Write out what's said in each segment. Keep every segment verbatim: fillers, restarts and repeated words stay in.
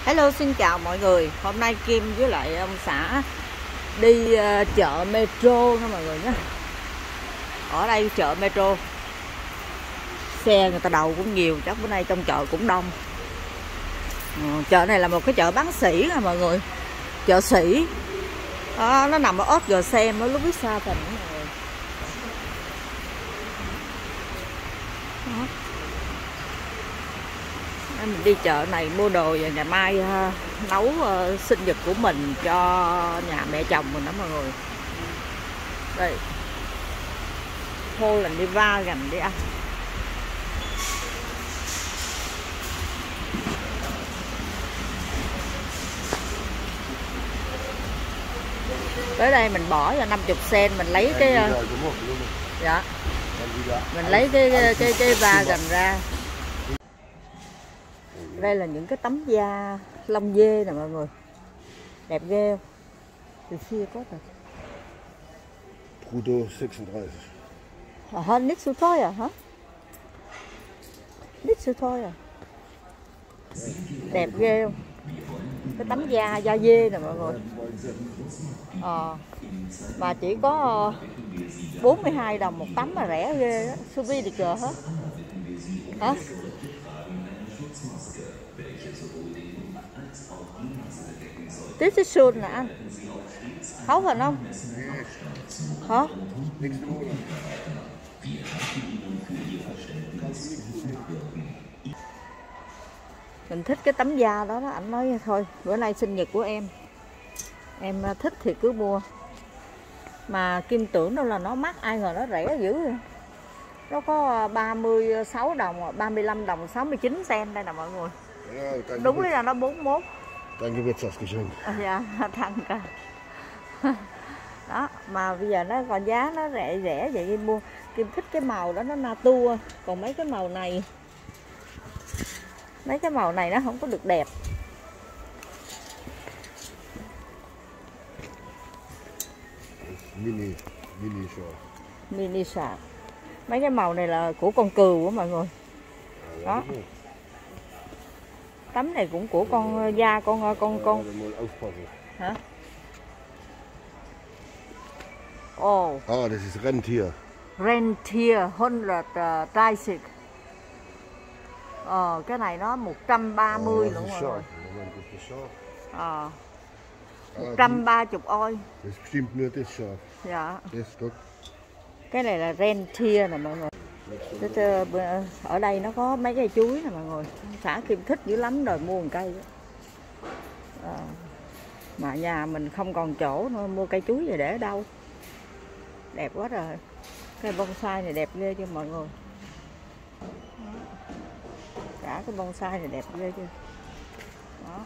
Hello, xin chào mọi người. Hôm nay Kim với lại ông xã đi uh, chợ Metro nha mọi người nhé. Ở đây chợ Metro, xe người ta đầu cũng nhiều, chắc bữa nay trong chợ cũng đông. ừ, Chợ này là một cái chợ bán sỉ nha mọi người, chợ sỉ. Đó, nó nằm ở ốt gờ xem ở lúc biết xa thành mọi người. Đó. Mình đi chợ này mua đồ và ngày mai uh, nấu uh, sinh nhật của mình cho nhà mẹ chồng mình đó mọi người. Đây, thôi là đi va gần đi ăn. Tới đây mình bỏ vào năm mươi sen, mình lấy cái uh, dạ mình lấy cái cái cái, cái va gần ra. Đây là những cái tấm da lông dê nè mọi người, đẹp ghê không? Từ xưa có rồi. Prudo seksundreißig. À, hơn nít su thôi à hả? Nít su thôi à? Đẹp ghê không? Cái tấm da da dê nè mọi người. Ờ, mà chỉ có bốn mươi hai đồng một tấm mà rẻ ghê á. Suvi được cờ hết. Hả? This is soon nè anh. Khấu hình không? Hả? Mình thích cái tấm da đó đó. Anh nói thôi, bữa nay sinh nhật của em, em thích thì cứ mua. Mà Kim tưởng đâu là nó mắc, ai ngờ nó rẻ dữ vậy. Nó có ba mươi sáu đồng, ba mươi lăm đồng sáu mươi chín sen đây nè mọi người. Đúng là nó bốn mươi mốt. Danke Geburtstagsgeschenk. Dạ, thằng cả. Đó, mà bây giờ nó còn giá nó rẻ rẻ vậy Kim mua. Kim thích cái màu đó, nó natua. Còn mấy cái màu này, mấy cái màu này nó không có được đẹp. Mini, mini short. Mini sạc. Mấy cái màu này là của con cừu á mọi người. Đó. Tấm này cũng của con da con con con. Hả? Ồ. Oh. Ah, das ist Rentier. Rentier một trăm ba mươi. Ờ, cái này nó một trăm ba mươi nữa mọi người. Ờ. một trăm ba mươi oi. Das ist bestimmt nur das Schaf. Dạ. Das dort. Cái này là Rentier nè mọi người. Ở đây nó có mấy cây chuối nè mọi người. Xã Kim thích dữ lắm rồi mua một cây đó. À, mà nhà mình không còn chỗ nữa, mua cây chuối về để ở đâu. Đẹp quá rồi. Cây bonsai này đẹp ghê chưa mọi người. Cả cái bonsai này đẹp ghê chưa. Đó.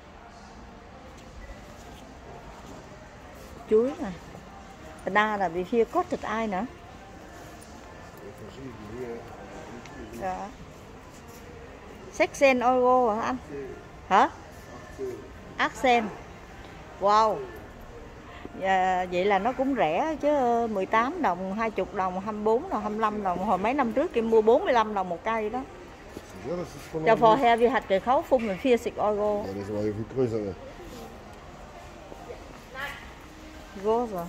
Chuối nè. Đa là vì phía có thịt ai nữa. Dạ. Section euro hả anh? Hả? Accent. Wow. Dạ, vậy là nó cũng rẻ chứ, mười tám đồng, hai mươi đồng, hai mươi bốn đồng, hai mươi lăm đồng. Hồi mấy năm trước Kim mua bốn mươi lăm đồng một cây đó. Cho vorher wir hat gekauft fünfundvierzig euro. Ja, das war ja viel größer. Großer.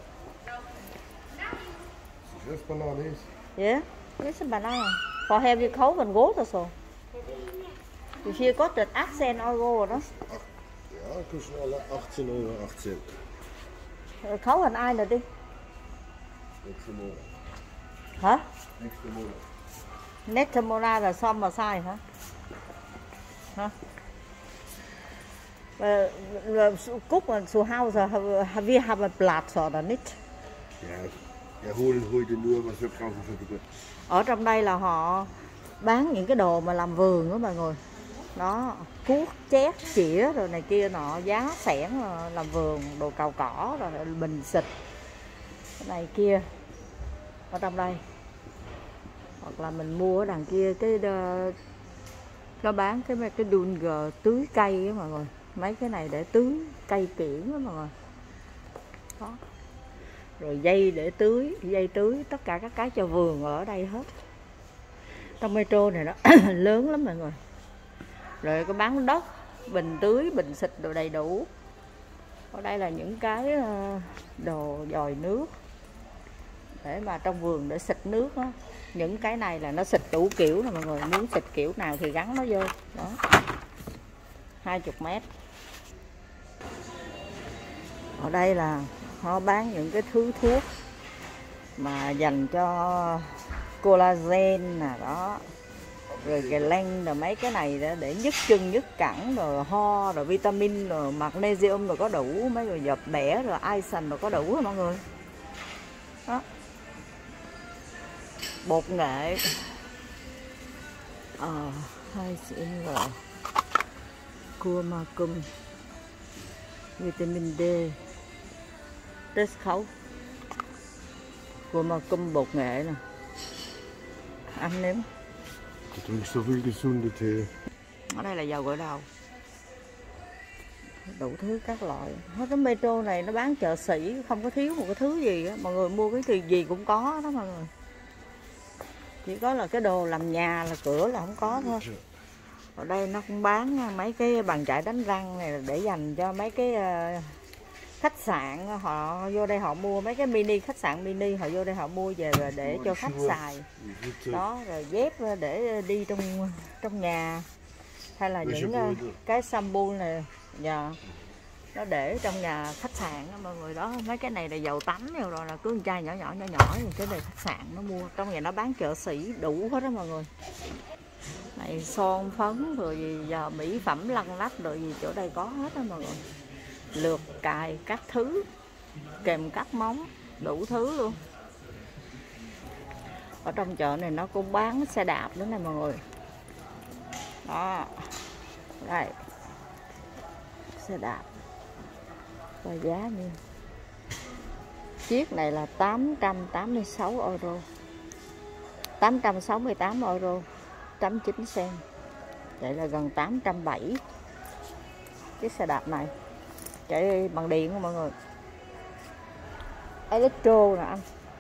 Das Banane ist. Yeah, this is banana. Vorher wir kaufen große so. Wie viel kostet achtzehn euro đó? Ja, kosten alle achtzehn Euro achtzehn. Khấu hình ai rồi đi. Nächste Monat. Hả? Nächste Monat. Next monat là xong mà sai hả? Hả? Guck mal, zu Hause wir haben Platz oder nicht? Ja, er holt heute nur was wir brauchen für die Geburt. Ở trong đây là họ bán những cái đồ mà làm vườn đó mọi người. Đó, cuốc, chét, chĩa rồi này kia nọ, giá xẻng làm vườn, đồ cào cỏ rồi bình xịt. Cái này kia ở trong đây. Hoặc là mình mua ở đằng kia cái nó bán cái cái đun gờ tưới cây đó mọi người. Mấy cái này để tưới cây kiển đó mọi người. Đó. Rồi dây để tưới, dây tưới, tất cả các cái cho vườn ở đây hết. Trong Metro này nó lớn lắm mọi người. Rồi có bán đất, bình tưới, bình xịt đồ đầy đủ. Ở đây là những cái đồ dòi nước để mà trong vườn để xịt nước đó. Những cái này là nó xịt đủ kiểu nè mọi người, muốn xịt kiểu nào thì gắn nó vô. Đó, hai mươi mét. Ở đây là họ bán những cái thứ thuốc mà dành cho collagen nè đó, rồi glen, rồi mấy cái này đó để nhức chân nhức cẳng, rồi ho, rồi vitamin, rồi magnesium, rồi có đủ, mấy người dập bẻ, rồi iron, rồi có đủ mọi người. Đó, bột nghệ, ờ hai xịn rồi, curcuma, vitamin D, test khấu, curcuma bột nghệ nè, ăn nếm. Ở đây là dầu gội đầu, đủ thứ các loại. Hết cái Metro này nó bán chợ sĩ, không có thiếu một cái thứ gì á. Mọi người mua cái thì gì cũng có đó mọi người. Chỉ có là cái đồ làm nhà là cửa là không có thôi. Ở đây nó cũng bán mấy cái bàn chải đánh răng này để dành cho mấy cái khách sạn, họ vô đây họ mua mấy cái mini, khách sạn mini họ vô đây họ mua về rồi để cho khách xài. Đó, rồi dép để đi trong trong nhà, hay là những cái shampoo này nhà nó để trong nhà khách sạn đó, mọi người. Đó, mấy cái này là dầu tắm rồi là cứ một chai nhỏ nhỏ nhỏ nhỏ thì cái này khách sạn nó mua, trong nhà nó bán chợ sĩ đủ hết đó mọi người. Này son phấn rồi gì giờ mỹ phẩm lăn lách rồi gì chỗ đây có hết đó mọi người. Lược cài các thứ, kèm cắt móng, đủ thứ luôn. Ở trong chợ này nó cũng bán xe đạp nữa nè mọi người. Đó, đây xe đạp và giá như chiếc này là tám trăm tám mươi sáu euro, tám trăm sáu mươi tám euro chấm chín sen, vậy là gần tám trăm bảy mươi. Chiếc xe đạp này chạy bằng điện không mọi người, electro nè anh.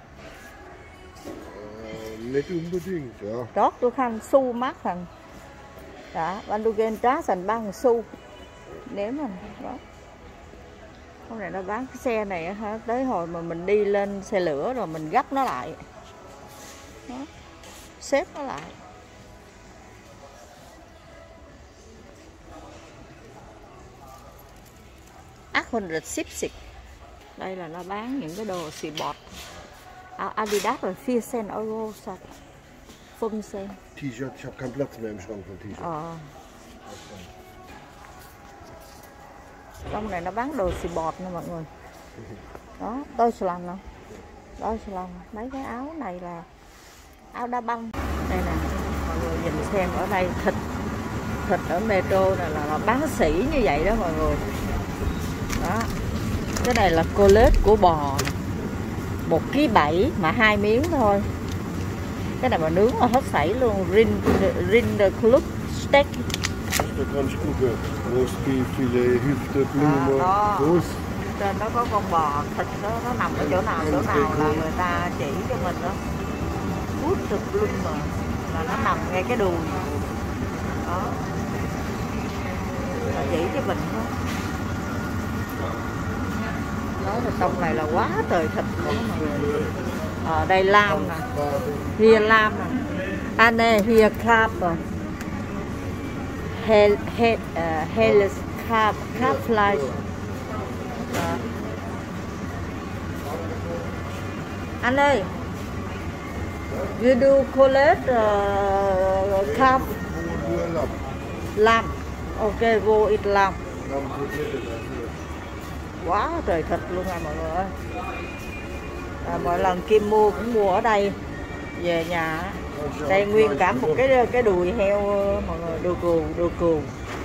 Đó tôi khăn xu mát thằng đã ban đu gen trá sành ba xu nếu mà đó. Hôm nay nó bán cái xe này hả, tới hồi mà mình đi lên xe lửa rồi mình gấp nó lại đó, xếp nó lại. ác một trăm sáu mươi. Đây là nó bán những cái đồ xì bọt. Adidas rồi vier cent euro sao? năm cent. T-shirt, ich habe keinen Platz mehr im Schrank von T-shirt. Ờ. Trong này nó bán đồ xì bọt nè mọi người. Đó, Deutschland nè. Deutschland, mấy cái áo này là áo đá băng. Đây nè, mọi người nhìn xem ở đây thịt thịt ở Metro này là, là bán sỉ như vậy đó mọi người. Đó. Cái này là colet của bò, một ký bảy mà hai miếng thôi. Cái này mà nướng là hết sảy luôn. Rinderklub steak. À, trên đó có con bò, thịt đó nó nằm ở chỗ nào chỗ nào là người ta chỉ cho mình đó. Hút thực luôn mà là nó nằm ngay cái đùi đó, là chỉ cho mình thôi. Đó là trong này là quá trời thịt luôn mọi người. Ở đây lam nè, hia lam nè, anh đây hia crab rồi, hel hel hel crab crab fly. Đó. Anh ơi, you do collect uh, crab lam, ok vô ít lam. Quá trời thịt luôn à mọi người ơi. À, mỗi lần Kim mua cũng mua ở đây về nhà. Đây nguyên cả một cái cái đùi heo mọi người, đùi cừu, đùi cừu.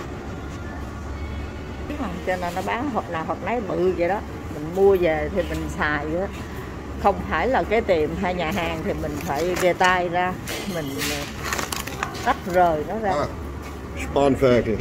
Cho nên nó bán hộp nào hộp nấy bự vậy đó. Mình mua về thì mình xài đó. Không phải là cái tiệm hay nhà hàng thì mình phải ghê tay ra, mình tách rời nó ra. Spanferkel.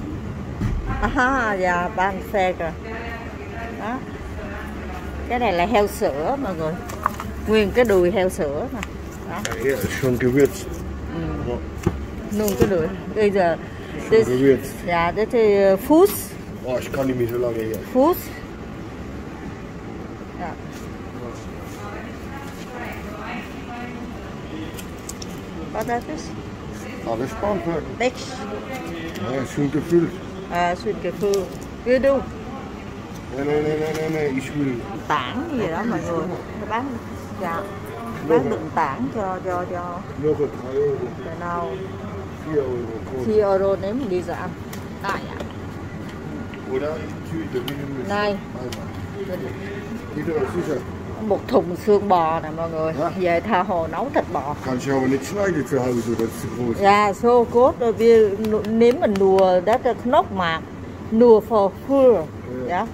À, dạ, Spanferkel. Đó. Cái này là heo sữa mọi người, nguyên cái đùi heo sữa nè. Đó. Schon gewürzt. Ừ. Nương cái đùi. Bây giờ This, Gewicht. ja, dit is Fuß. Oh, ich kann nicht mehr so lange hier. Fuß. Ja. Wat dat is? Alles Spanferkel. Niks. Ja, schön gefüllt. À, xuyên cà phê. Cứ đu. Nee, nee, nee, nee, nee, nee, ich will. Tảng gì đó mọi người. Nó bán, dạ. Bán đựng tảng cho, cho, cho. Noch ein drei Euro. Cho nào. vier Euro. Khi euro nếu mình đi ra ăn. Tại ạ. Oder in Tüte, wie du willst. Này. Jeder ist sicher. Một thùng xương bò nè mọi người. Hả? Về tha hồ nấu thịt bò. Kannst du aber nicht schneiden zu Hause, das ist zu groß. Ja, so gut. Wir nehmen nur das Knopfmark. Nur für früher. Ja.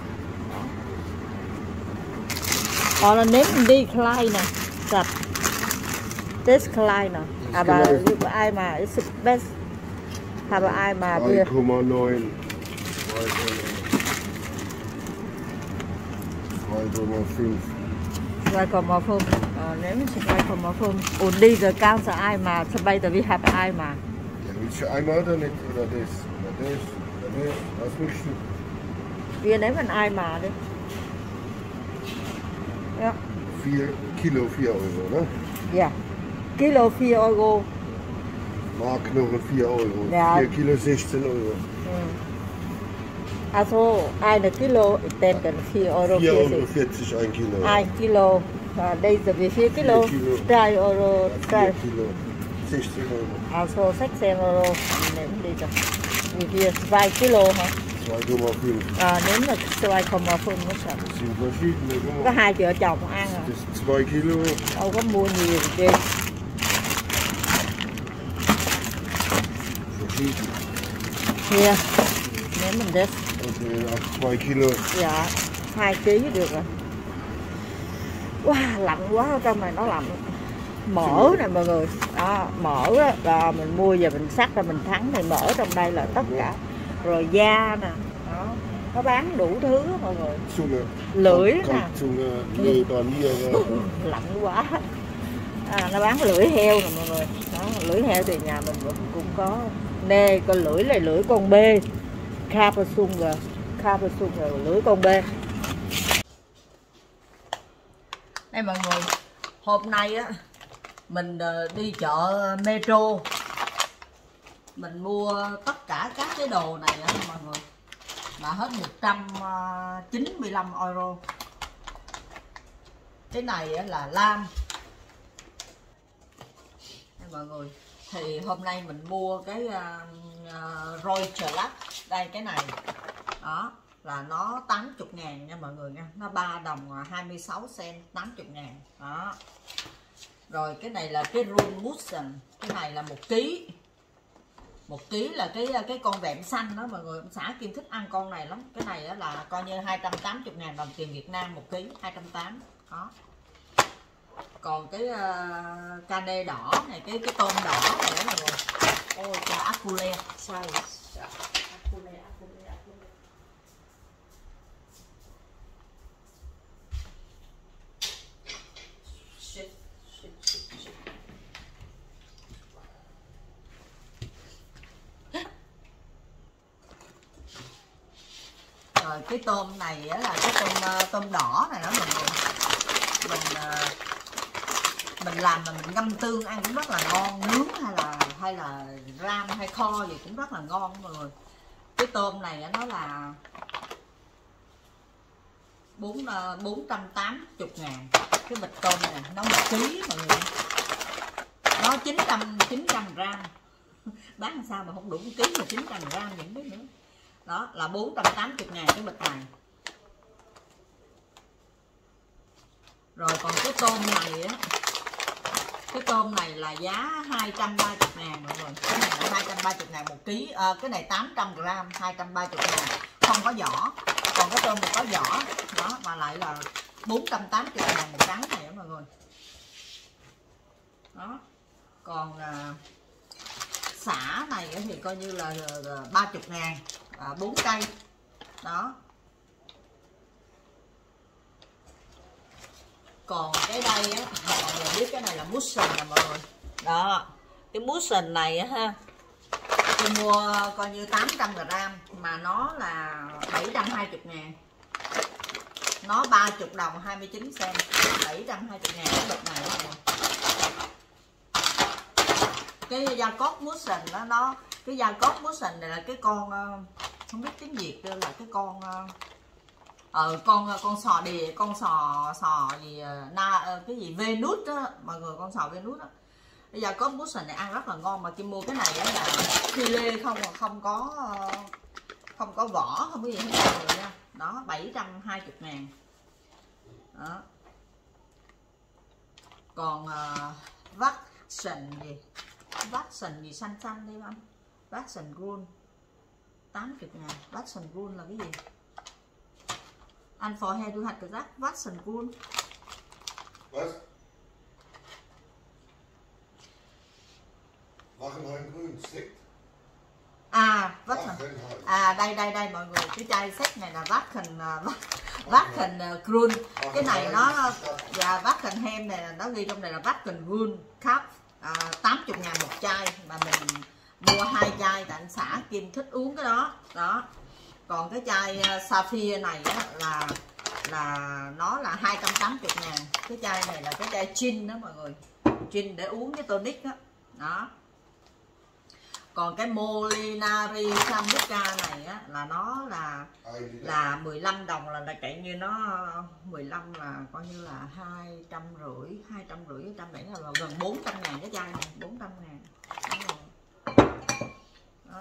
Oder nehmen die kleine. Das. Das kleine. Aber einmal ist es best. Aber einmal wir. drei Komma neun. zwei Komma fünf. zwei Komma fünf. Ờ, nếu mình sẽ zwei Komma fünf. Und diese ganze einmal. Später wir haben einmal. Ja, willst du einmal oder nicht? Oder das? Oder das? Oder das? Was willst du? Wir nehmen einmal. Đi. Ja. vier Kilo, vier Euro, ne? Ja. Kilo vier Euro. Markknochen vier Euro. Ja. vier Kilo sechzehn Euro. Hm. Also eine Kilo, ich denke vier Euro vier Euro vierzig. vierzig ein Kilo. Ein Kilo. À, đây là vì vier Kilo. Vier Kilo. drei Euro. drei. vier Kilo. sechzehn Euro. Also sechzehn Euro. Nếm đi cho. Vì kia zwei Kilo hả? zwei Komma fünf. À, nếm là zwei Komma fünf nó sao? Das sind verschiedene. Guck Có mal. hai vợ chồng ăn à. Das ist zwei Kilo. Đâu có mua nhiều chứ. Verschieden. Kia. Nếm mình this. Okay, ab zwei Kilo. Dạ. hai ký được rồi. Wow, lạnh quá ở trong này nó lạnh. Mỡ nè mọi người. Đó, mỡ đó, là mình mua về mình sắc ra mình thắng thì mỡ trong đây là tất cả. Rồi da nè. Đó. Nó bán đủ thứ đó, mọi người. Zunge. Lưỡi Kommt nè. Zunge, Leber, Niere. Lạnh quá. À, nó bán lưỡi heo nè mọi người. Đó, lưỡi heo thì nhà mình cũng, cũng có. Nè, con lưỡi này lưỡi con bê. Kaberzunge. Kaberzunge là lưỡi con bê. Đây mọi người, hôm nay á mình đi chợ Metro, mình mua tất cả các cái đồ này á mọi người là hết một trăm chín mươi lăm euro. Cái này á là lam. Đây mọi người, thì hôm nay mình mua cái uh, uh, Reuterlach, đây cái này đó là nó tám mươi ngàn nha mọi người nha, nó ba đồng hai mươi sáu cent, tám mươi ngàn đó. Rồi cái này là cái Rundmusen, cái này là một ký, một ký là cái cái con vẹm xanh đó mọi người. Ông xã Kim thích ăn con này lắm. Cái này là coi như hai trăm tám mươi ngàn đồng tiền Việt Nam một ký, hai trăm tám mươi đó. Còn cái uh, cane đỏ này, cái cái tôm đỏ này đó mọi người. Ôi cha, Acule sao vậy? Acule, Acule, Acule. Shit, shit, shit, shit. Rồi cái tôm này á là cái tôm uh, tôm đỏ này đó mọi người. Mình uh, mình làm mà mình ngâm tương ăn cũng rất là ngon, nướng hay là hay là ram hay kho gì cũng rất là ngon mọi người. Cái tôm này nó là bốn bốn trăm tám mươi ngàn. Cái bịch tôm này nó một ký mọi người, nó chín trăm chín trăm gram. Bán làm sao mà không đủ một ký mà chín trăm gram những cái nữa. Đó là bốn trăm tám mươi ngàn cái bịch này. Rồi còn cái tôm này á, cái tôm này là giá hai trăm ba mươi ngàn mọi người. Cái này là hai trăm ba mươi ngàn một ký, à, cái này tám trăm gram, hai trăm ba mươi ngàn, không có vỏ. Còn cái tôm này có vỏ, đó mà lại là bốn trăm tám mươi ngàn một trắng này đó mọi người. Đó. Còn à, xả này thì coi như là ba mươi ngàn, à, bốn cây. Đó. Còn cái đây á, mọi người biết cái này là Musen nè mọi người. Đó, cái Musen này á ha, Tôi mua coi như tám trăm gram mà nó là bảy trăm hai mươi ngàn. Nó ba mươi đồng hai mươi chín sen, bảy trăm hai mươi ngàn cái bịch này đó. Cái da cốt Musen đó, nó cái da cốt Musen này là cái con không biết tiếng Việt là cái con ờ con con sò đìa, con sò sò gì na cái gì Venus đó mọi người, con sò Venus đó. Bây giờ có Musen này ăn rất là ngon, mà Kim mua cái này là filet không không có không có vỏ, không có gì hết rồi nha. Đó, bảy trăm hai mươi ngàn. Đó. Còn uh, Vaxen gì? Vaxen gì xanh xanh đi không? Vaxen Gold tám mươi ngàn. Vaxen Gold là cái gì? Anh phò hay du hạch cái rác Vaxen Gold. À, Vaxen. À đây đây đây mọi người, cái chai set này là Vaxen Vaxen Gold. Cái này nó và Vaxen Hem này nó ghi trong này là Vaxen Gold Cup à, tám mươi ngàn một chai, mà mình mua hai chai tại anh xã Kim thích uống cái đó. Đó. Còn cái chai Sapphire này á, là là nó là hai trăm tám mươi ngàn. Cái chai này là cái chai gin đó mọi người, gin để uống với tonic đó. Đó. Còn cái Molinari Sambuca này á, là nó là là mười lăm đồng, là, là chạy như nó mười lăm là coi như là hai trăm rưỡi, hai trăm rưỡi, hai trăm bảy là gần bốn trăm ngàn cái chai này, bốn trăm ngàn. Đó.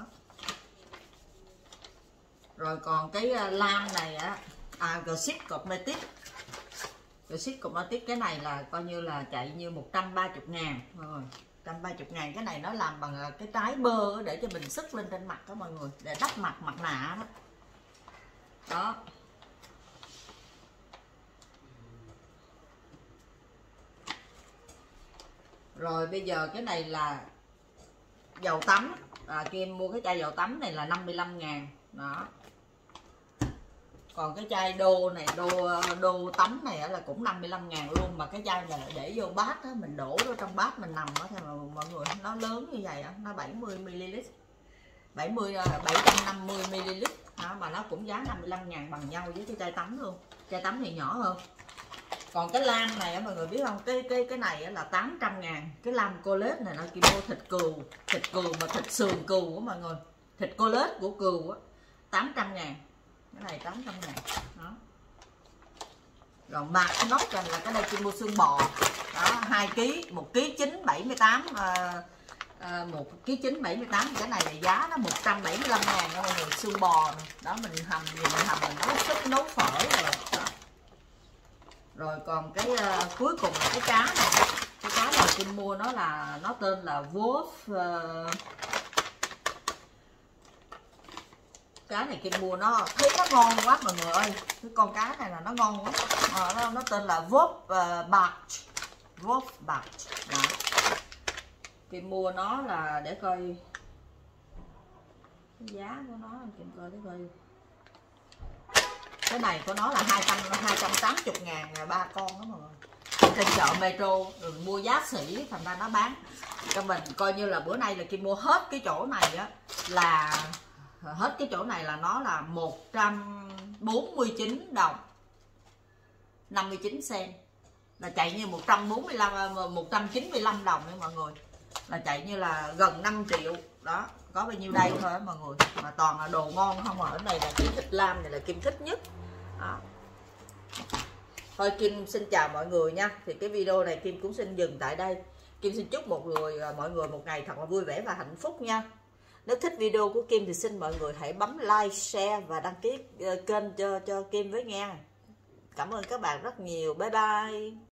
Rồi còn cái lam này á, à Gxit Cosmetics, Gxit Cosmetics cái này là coi như là chạy như một trăm ba mươi ngàn rồi. một trăm ba mươi ngàn. Cái này nó làm bằng cái trái bơ để cho mình sức lên trên mặt đó mọi người, để đắp mặt mặt nạ đó. Đó. Rồi bây giờ cái này là dầu tắm. À, Kim mua cái chai dầu tắm này là năm mươi lăm ngàn. Đó. Còn cái chai đô này, đô đô tắm này là cũng năm mươi lăm ngàn luôn, mà cái chai này để vô bát đó, mình đổ vô trong bát mình nằm đó, thì mà mọi người nó lớn như vậy đó, nó bảy mươi mi li lít, bảy mươi bảy trăm năm mươi mi li lít đó, mà nó cũng giá năm mươi lăm ngàn bằng nhau với cái chai tắm luôn. Chai tắm thì nhỏ hơn. Còn cái lam này mọi người biết không, cái cái cái này là tám trăm ngàn. Cái lam Colette này nó Kim mua thịt cừu, thịt cừu mà thịt sườn cừu của mọi người, thịt Colette của cừu á, tám trăm ngàn. Cái này tám trăm ngàn. Đó. Rồi mạc nóc rằng là cái đây Kim mua xương bò. Đó, hai ký, một ký chín bảy mươi tám, à, à, một ký chín bảy mươi tám. Cái này là giá nó một trăm bảy mươi lăm ngàn nha mọi người, xương bò này. Đó mình hầm gì mình hầm mình nấu súp nấu phở rồi. Đó. Rồi còn cái uh, cuối cùng là cái cá này. Cái cá này Kim mua nó là nó tên là Wolf uh, cá này Kim mua nó thấy nó ngon quá mọi người ơi, cái con cá này là nó ngon quá. À, nó, nó tên là Wolf uh, Barch, Wolf Barch. Đó. Kim mua nó là để coi cái giá của nó, Kim coi để coi. Cái này của nó là hai trăm hai trăm tám mươi ngàn ba con đó mọi người. Trên chợ Metro rồi mua giá sỉ, thành ra nó bán cho mình coi như là bữa nay là Kim mua hết cái chỗ này á, là hết cái chỗ này là nó là một trăm bốn mươi chín đồng năm mươi chín sen, là chạy như một trăm bốn mươi lăm, một trăm chín mươi lăm đồng nha mọi người, là chạy như là gần năm triệu. Đó, có bao nhiêu đây thôi mọi người, mà toàn là đồ ngon không. Ở đây là cái thịt lam này là Kim thích nhất. Đó. Thôi Kim xin chào mọi người nha. Thì cái video này Kim cũng xin dừng tại đây. Kim xin chúc một người mọi người một ngày thật là vui vẻ và hạnh phúc nha. Nếu thích video của Kim thì xin mọi người hãy bấm like, share và đăng ký kênh cho cho Kim với nha. Cảm ơn các bạn rất nhiều. Bye bye.